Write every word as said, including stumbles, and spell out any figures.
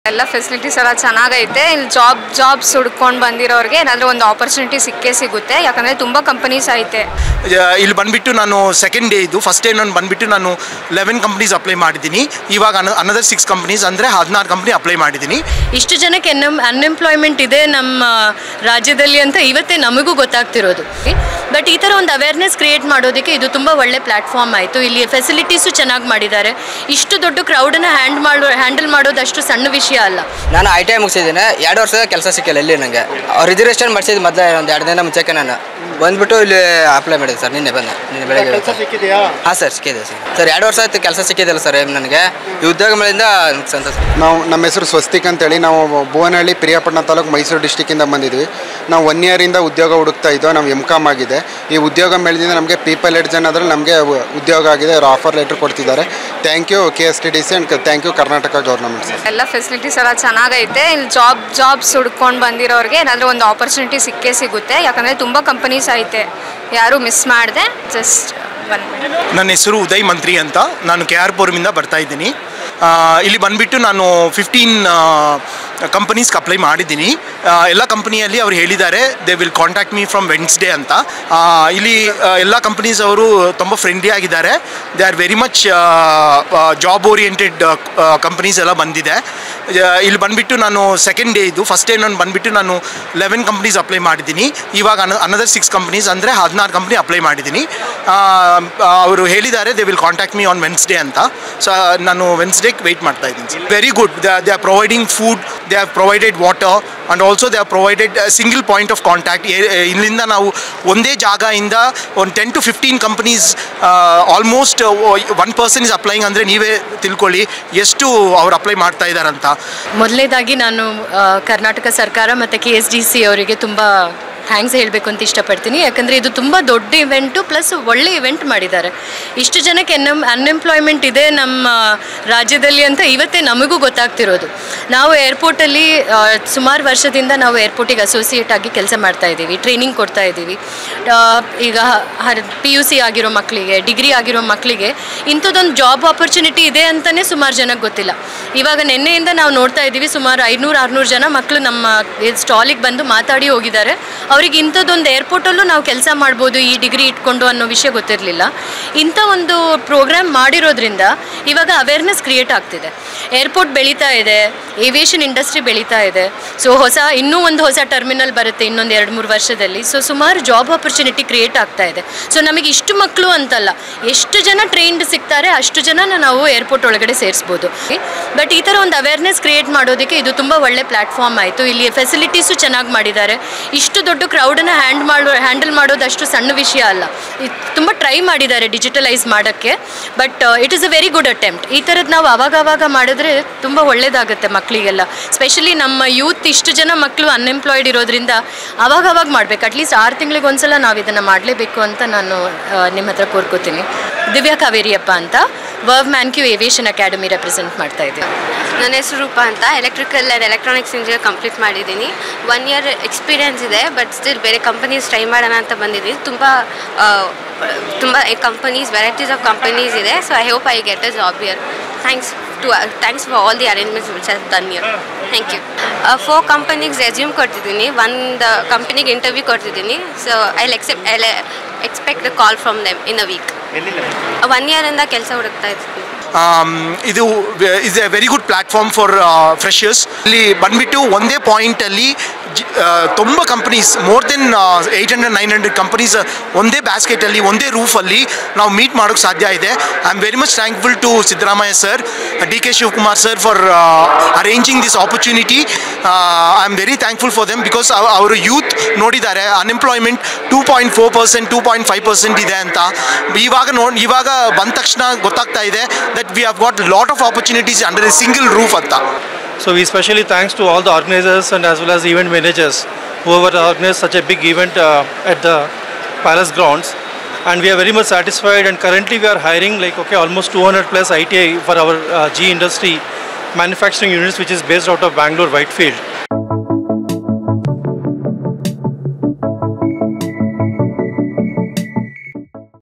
ಎಲ್ಲ ಫೆಸಿಲಿಟೀಸ್ ಎಲ್ಲ ಚೆನ್ನಾಗೈತೆ. ಇಲ್ಲಿ ಜಾಬ್ ಜಾಬ್ಸ್ ಹುಡ್ಕೊಂಡು ಬಂದಿರೋರಿಗೆ ಏನಾದರೂ ಒಂದು ಆಪರ್ಚುನಿಟಿ ಸಿಕ್ಕೇ ಸಿಗುತ್ತೆ, ಯಾಕಂದರೆ ತುಂಬ ಕಂಪನೀಸ್ ಐತೆ. ಇಲ್ಲಿ ಬಂದುಬಿಟ್ಟು ನಾನು ಸೆಕೆಂಡ್ ಡೇ ಇದು ಫಸ್ಟ್ ಡೇ ನಾನು ಬಂದುಬಿಟ್ಟು ನಾನು ಲೆವೆನ್ ಕಂಪ್ನೀಸ್ ಅಪ್ಲೈ ಮಾಡಿದ್ದೀನಿ. ಇವಾಗ ಅನದರ್ ಸಿಕ್ಸ್ ಕಂಪ್ನೀಸ್ ಅಂದರೆ ಹದಿನಾರು ಕಂಪ್ನಿ ಅಪ್ಲೈ ಮಾಡಿದ್ದೀನಿ. ಇಷ್ಟು ಜನಕ್ಕೆ ಎನ್ ಅನ್ಎಂಪ್ಲಾಯ್ಮೆಂಟ್ ಇದೆ ನಮ್ಮ ರಾಜ್ಯದಲ್ಲಿ ಅಂತ ಇವತ್ತೇ ನಮಗೂ ಗೊತ್ತಾಗ್ತಿರೋದು. ಬಟ್ ಈ ಥರ ಒಂದು ಅವೇರ್ನೆಸ್ ಕ್ರಿಯೇಟ್ ಮಾಡೋದಕ್ಕೆ ಇದು ತುಂಬ ಒಳ್ಳೆ ಪ್ಲ್ಯಾಟ್ಫಾರ್ಮ್ ಆಯಿತು. ಇಲ್ಲಿ ಫೆಸಿಲಿಟೀಸು ಚೆನ್ನಾಗಿ ಮಾಡಿದ್ದಾರೆ. ಇಷ್ಟು ದೊಡ್ಡ ಕ್ರೌಡನ್ನು ಹ್ಯಾಂಡ್ ಮಾಡೋ ಹ್ಯಾಂಡಲ್ ಮಾಡೋದಷ್ಟು ಸಣ್ಣ ವಿಷಯ ಅಲ್ಲ. ನಾನು ಐ ಟಿ ಐ ಮುಗಿಸಿದ್ದೀನಿ. ಎರಡು ವರ್ಷ ಕೆಲಸ ಸಿಕ್ಕಿಲ್ಲ ಇಲ್ಲಿ ನನಗೆ. ರಿಸರ್ವೇಷನ್ ಮಾಡಿಸಿದ್ದು ಮೊದಲೇ ಒಂದು ಎರಡು ದಿನ ಮುಂಚೆಗೆ ನಾನು ಬಂದುಬಿಟ್ಟು ಇಲ್ಲಿ ಅಪ್ಲೈ ಮಾಡಿದೆ ಸರ್. ನಿನ್ನೆ ಬಂದೆ, ನಿನ್ನೆ ಬೆಳಗ್ಗೆ. ಹಾಂ ಸರ್, ಸಿಕ್ಕಿದೆ ಸರ್. ಸರ್ ಎರಡು ವರ್ಷ ಆಯ್ತು ಕೆಲಸ ಸಿಕ್ಕಿದಿಲ್ಲ ಸರ್ ನನಗೆ. ಈ ಉದ್ಯೋಗ ಮೇಲಿಂದ ಸಂತೋಷ. ನಾವು ನಮ್ಮ ಹೆಸರು ಸ್ವಸ್ತಿಕ್ ಅಂತೇಳಿ, ನಾವು ಭುವನಹಳ್ಳಿ ಪ್ರಿಯಾಪಟ್ಟಣ ತಾಲೂಕು ಮೈಸೂರು ಡಿಸ್ಟಿಕ್ಕಿಂದ ಬಂದಿದ್ವಿ. ನಾವು ಒನ್ ಇಯರಿಂದ ಉದ್ಯೋಗ ಹುಡುಕ್ತಾ ಇದ್ದೋ. ನಾವು ಎಮ್ ಕಾಮ್ ಆಗಿದೆ. ಈ ಉದ್ಯೋಗ ಮೇಳದಿಂದ ನಮಗೆ ಪೀಪಲ್ ಎಡ್ ಜನ ಅದರಲ್ಲಿ ನಮಗೆ ಉದ್ಯೋಗ ಆಗಿದೆ. ಅವರು ಆಫರ್ ಲೆಟರ್ ಕೊಡ್ತಿದ್ದಾರೆ. Thank you K S T D C and thank you Karnataka government sir. ಎಲ್ಲ ಫೆಸಿಲಿಟೀಸ್ ಎಲ್ಲ ಚೆನ್ನಾಗೈತೆ. ಇಲ್ಲಿ ಜಾಬ್ ಜಾಬ್ಸ್ ಹುಡ್ಕೊಂಡು ಬಂದಿರೋರಿಗೆ ಏನಾದರೂ ಒಂದು ಆಪರ್ಚುನಿಟಿ ಸಿಕ್ಕೇ ಸಿಗುತ್ತೆ, ಯಾಕಂದರೆ ತುಂಬ ಕಂಪನೀಸ್ ಐತೆ. ಯಾರೂ ಮಿಸ್ ಮಾಡಿದೆ. ಜಸ್ಟ್ ಒನ್ ನನ್ನ ಹೆಸರು ಉದಯ್ ಮಂತ್ರಿ ಅಂತ. ನಾನು ಕೆ ಆರ್ ಪುರಮಿಂದ ಬರ್ತಾ ಇದ್ದೀನಿ. ಇಲ್ಲಿ ಬಂದುಬಿಟ್ಟು ನಾನು ಫಿಫ್ಟೀನ್ ಕಂಪನೀಸ್ಗೆ ಅಪ್ಲೈ ಮಾಡಿದ್ದೀನಿ. ಎಲ್ಲ ಕಂಪನಿಯಲ್ಲಿ ಅವ್ರು ಹೇಳಿದ್ದಾರೆ they will contact me from Wednesday ಅಂತ. ಇಲ್ಲಿ ಎಲ್ಲ ಕಂಪನೀಸ್ ಅವರು ತುಂಬ ಫ್ರೆಂಡ್ಲಿ ಆಗಿದ್ದಾರೆ. They are very much job oriented companies ಎಲ್ಲ ಬಂದಿದೆ. ಇಲ್ಲಿ ಬಂದುಬಿಟ್ಟು ನಾನು ಸೆಕೆಂಡ್ ಡೇ ಇದು ಫಸ್ಟ್ ಡೇ ನಾನು ಬಂದುಬಿಟ್ಟು ನಾನು ಲೆವೆನ್ ಕಂಪ್ನೀಸ್ ಅಪ್ಲೈ ಮಾಡಿದ್ದೀನಿ. ಇವಾಗ ಅನ ಅನದರ್ ಸಿಕ್ಸ್ ಕಂಪ್ನೀಸ್ ಅಂದರೆ ಹದಿನಾರು ಕಂಪ್ನಿ ಅಪ್ಲೈ ಮಾಡಿದ್ದೀನಿ. ಅವರು ಹೇಳಿದ್ದಾರೆ they will contact me on Wednesday ಅಂತ. ಸೊ ನಾನು ವೆನ್ಸ್ಡೇಗೆ ವೆಯ್ಟ್ ಮಾಡ್ತಾ ಇದ್ದೀನಿ. Very good. They are providing food, they have provided water and also they have provided single point of contact. ಇಲ್ಲಿಂದ ನಾವು ಒಂದೇ ಜಾಗದಿಂದ ಒಂದು ten to fifteen companies almost one person is applying ಅಂದರೆ ನೀವೇ ತಿಳ್ಕೊಳ್ಳಿ ಎಷ್ಟು ಅವ್ರು ಅಪ್ಲೈ ಮಾಡ್ತಾ ಇದ್ದಾರಂತ. ಮೊದಲನೇದಾಗಿ ನಾನು ಕರ್ನಾಟಕ ಸರ್ಕಾರ ಮತ್ತು ಕೆ ಎಸ್ ಡಿ ಸಿ ಅವರಿಗೆ ತುಂಬ ಥ್ಯಾಂಕ್ಸ್ ಹೇಳಬೇಕು ಅಂತ ಇಷ್ಟಪಡ್ತೀನಿ. ಯಾಕಂದರೆ ಇದು ತುಂಬ ದೊಡ್ಡ ಇವೆಂಟು ಪ್ಲಸ್ ಒಳ್ಳೆ ಇವೆಂಟ್ ಮಾಡಿದ್ದಾರೆ. ಇಷ್ಟು ಜನಕ್ಕೆ ಎನ್ ಅನ್ಎಂಪ್ಲಾಯ್ಮೆಂಟ್ ಇದೆ ನಮ್ಮ ರಾಜ್ಯದಲ್ಲಿ ಅಂತ ಇವತ್ತೇ ನಮಗೂ ಗೊತ್ತಾಗ್ತಿರೋದು. ನಾವು ಏರ್ಪೋರ್ಟಲ್ಲಿ ಸುಮಾರು ವರ್ಷದಿಂದ ನಾವು ಏರ್ಪೋರ್ಟಿಗೆ ಅಸೋಸಿಯೇಟ್ ಆಗಿ ಕೆಲಸ ಮಾಡ್ತಾ ಇದ್ದೀವಿ, ಟ್ರೈನಿಂಗ್ ಕೊಡ್ತಾ ಇದ್ದೀವಿ. ಈಗ ಪಿ ಯು ಸಿ ಆಗಿರೋ ಮಕ್ಕಳಿಗೆ, ಡಿಗ್ರಿ ಆಗಿರೋ ಮಕ್ಕಳಿಗೆ ಇಂಥದ್ದೊಂದು ಜಾಬ್ ಆಪರ್ಚುನಿಟಿ ಇದೆ ಅಂತಲೇ ಸುಮಾರು ಜನಕ್ಕೆ ಗೊತ್ತಿಲ್ಲ. ಇವಾಗ ನಿನ್ನೆಯಿಂದ ನಾವು ನೋಡ್ತಾ ಇದ್ದೀವಿ ಸುಮಾರು ಐನೂರು ಆರುನೂರು ಜನ ಮಕ್ಕಳು ನಮ್ಮ ಸ್ಟಾಲಿಗೆ ಬಂದು ಮಾತಾಡಿ ಹೋಗಿದ್ದಾರೆ. ಅವ್ರಿಗೆ ಇಂಥದ್ದೊಂದು ಏರ್ಪೋರ್ಟಲ್ಲೂ ನಾವು ಕೆಲಸ ಮಾಡ್ಬೋದು ಈ ಡಿಗ್ರಿ ಇಟ್ಕೊಂಡು ಅನ್ನೋ ವಿಷಯ ಗೊತ್ತಿರಲಿಲ್ಲ. ಇಂಥ ಒಂದು ಪ್ರೋಗ್ರಾಮ್ ಮಾಡಿರೋದ್ರಿಂದ ಇವಾಗ ಅವೇರ್ನೆಸ್ ಕ್ರಿಯೇಟ್ ಆಗ್ತಿದೆ. ಏರ್ಪೋರ್ಟ್ ಬೆಳೀತಾ ಇದೆ, ಏವಿಯೇಷನ್ ಇಂಡಸ್ಟ್ರಿ ಬೆಳೀತಾ ಇದೆ. ಸೊ ಹೊಸ ಇನ್ನೂ ಒಂದು ಹೊಸ ಟರ್ಮಿನಲ್ ಬರುತ್ತೆ ಇನ್ನೊಂದು ಎರಡು ಮೂರು ವರ್ಷದಲ್ಲಿ. ಸೊ ಸುಮಾರು ಜಾಬ್ ಆಪರ್ಚುನಿಟಿ ಕ್ರಿಯೇಟ್ ಆಗ್ತಾ ಇದೆ. ಸೊ ನಮಗೆ ಇಷ್ಟು ಮಕ್ಕಳು ಅಂತಲ್ಲ, ಎಷ್ಟು ಜನ ಟ್ರೈನ್ಡ್ ಸಿಗ್ತಾರೆ ಅಷ್ಟು ಜನನ ನಾವು ಏರ್ಪೋರ್ಟ್ ಒಳಗಡೆ ಸೇರಿಸ್ಬೋದು. ಬಟ್ ಈ ಥರ ಒಂದು ಅವೇರ್ನೆಸ್ ಕ್ರಿಯೇಟ್ ಮಾಡೋದಕ್ಕೆ ಇದು ತುಂಬ ಒಳ್ಳೆ ಪ್ಲ್ಯಾಟ್ಫಾರ್ಮ್ ಆಯಿತು. ಇಲ್ಲಿ ಫೆಸಿಲಿಟೀಸು ಚೆನ್ನಾಗಿ ಮಾಡಿದ್ದಾರೆ. ಇಷ್ಟು ದೊಡ್ಡ ಕ್ರೌಡನ್ನು ಹ್ಯಾಂಡ್ ಮಾಡೋ ಹ್ಯಾಂಡಲ್ ಮಾಡೋದಷ್ಟು ಸಣ್ಣ ವಿಷಯ ಅಲ್ಲ. ತುಂಬ ಟ್ರೈ ಮಾಡಿದ್ದಾರೆ ಡಿಜಿಟಲೈಸ್ ಮಾಡೋಕ್ಕೆ. But it is a very good attempt. ಈ ಥರದ್ದು ನಾವು ಆವಾಗ ಆವಾಗ ಮಾಡಿದ್ರೆ ತುಂಬ ಒಳ್ಳೆಯದಾಗುತ್ತೆ ಮಕ್ಕಳಿಗೆಲ್ಲ. ಸ್ಪೆಷಲಿ ನಮ್ಮ ಯೂತ್ ಇಷ್ಟು ಜನ ಮಕ್ಕಳು ಅನ್ಎಂಪ್ಲಾಯ್ಡ್ ಇರೋದ್ರಿಂದ ಅವಾಗ ಅವಾಗ ಮಾಡಬೇಕು. ಅಟ್ಲೀಸ್ಟ್ ಆರು ತಿಂಗಳಿಗೆ ಒಂದ್ಸಲ ನಾವು ಇದನ್ನು ಮಾಡಲೇಬೇಕು ಅಂತ ನಾನು ನಿಮ್ಮ ಹತ್ರ ಕೋರ್ಕೋತೀನಿ. ದಿವ್ಯಾ ಕಾವೇರಿಯಪ್ಪ ಅಂತ ವರ್ವ್ ಮ್ಯಾನ್ಕ್ಯೂ ಏವಿಯೇಷನ್ ಅಕಾಡೆಮಿ ರೆಪ್ರೆಸೆಂಟ್ ಮಾಡ್ತಾ ಇದ್ದೀನಿ. ನನ್ನ ಹೆಸರು ರೂಪ ಅಂತ. Electrical and electronics engineer complete ಮಾಡಿದ್ದೀನಿ. ಒನ್ ಇಯರ್ ಎಕ್ಸ್ಪೀರಿಯನ್ಸ್ ಇದೆ. ಬಟ್ ಸ್ಟಿಲ್ ಬೇರೆ ಕಂಪನೀಸ್ ಟ್ರೈ ಮಾಡೋಣ ಅಂತ ಬಂದಿದ್ದೀನಿ. ತುಂಬ ತುಂಬ ಕಂಪನೀಸ್, ವೆರೈಟೀಸ್ ಆಫ್ ಕಂಪನೀಸ್ ಇದೆ. So I hope I get a job here. Thanks to thanks for all the arrangements which has done here. Thank you. Four ಕಂಪನೀಗೆ resume ಕೊಡ್ತಿದ್ದೀನಿ, ಒಂದು ಕಂಪನಿಗೆ ಇಂಟರ್ವ್ಯೂ ಕೊಡ್ತಿದ್ದೀನಿ. So I accept I expect the call from them in a week. One ಇಯರಿಂದ ಕೆಲಸ ಹುಡುಕ್ತಾ ಇರ್ತೀನಿ. ಇದು is a very good platform for freshers. ಇಲ್ಲಿ ಬಂದುಬಿಟ್ಟು ಒಂದೇ ಪಾಯಿಂಟಲ್ಲಿ ತುಂಬ companies, more than eight hundred nine hundred companies ಒಂದೇ ಬ್ಯಾಸ್ಕೆಟಲ್ಲಿ, ಒಂದೇ ರೂಫಲ್ಲಿ ನಾವು ಮೀಟ್ ಮಾಡೋಕ್ಕೆ ಸಾಧ್ಯ ಇದೆ. I am very much thankful to Siddaramaiah sir, D K Shivakumar sir for arranging this opportunity. I am very thankful for them because ಅವರು ಯೂತ್ ನೋಡಿದ್ದಾರೆ unemployment two point four percent two point five percent ಇದೆ ಅಂತ. ಇವಾಗ no ಇವಾಗ ಬಂದ ತಕ್ಷಣ ಗೊತ್ತಾಗ್ತಾ ಇದೆ that we have got lot of opportunities under a single roof ಅಂತ. So we especially thanks to all the organizers and as well as event managers whoever organized such a big event uh, at the palace grounds, and we are very much satisfied. And currently we are hiring like okay almost two hundred plus I T I for our uh, G industry manufacturing units which is based out of Bangalore Whitefield.